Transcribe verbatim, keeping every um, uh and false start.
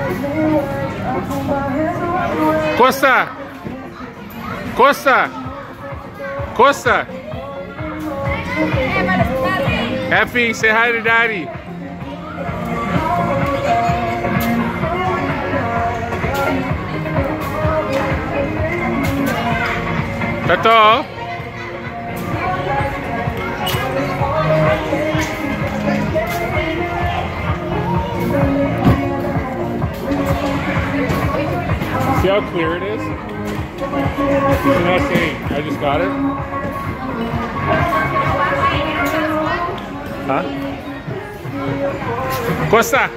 Costa! Costa! Costa! Effie, say hi to Daddy. Tato. See how clear it is? You're not saying, I just got it? Huh? Costa!